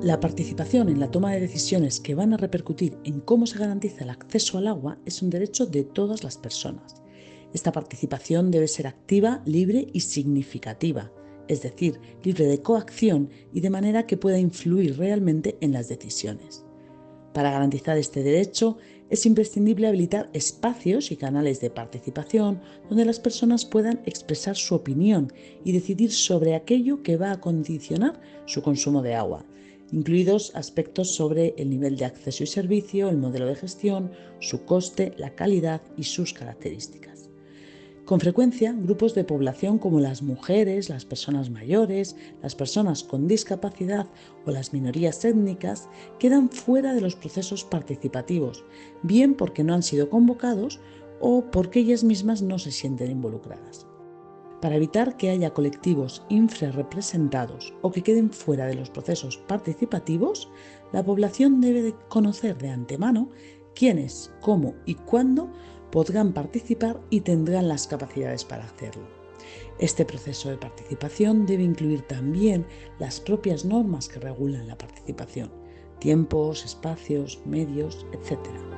La participación en la toma de decisiones que van a repercutir en cómo se garantiza el acceso al agua es un derecho de todas las personas. Esta participación debe ser activa, libre y significativa, es decir, libre de coacción y de manera que pueda influir realmente en las decisiones. Para garantizar este derecho, es imprescindible habilitar espacios y canales de participación donde las personas puedan expresar su opinión y decidir sobre aquello que va a condicionar su consumo de agua, incluidos aspectos sobre el nivel de acceso y servicio, el modelo de gestión, su coste, la calidad y sus características. Con frecuencia, grupos de población como las mujeres, las personas mayores, las personas con discapacidad o las minorías étnicas quedan fuera de los procesos participativos, bien porque no han sido convocados o porque ellas mismas no se sienten involucradas. Para evitar que haya colectivos infrarrepresentados o que queden fuera de los procesos participativos, la población debe de conocer de antemano quiénes, cómo y cuándo podrán participar y tendrán las capacidades para hacerlo. Este proceso de participación debe incluir también las propias normas que regulan la participación, tiempos, espacios, medios, etc.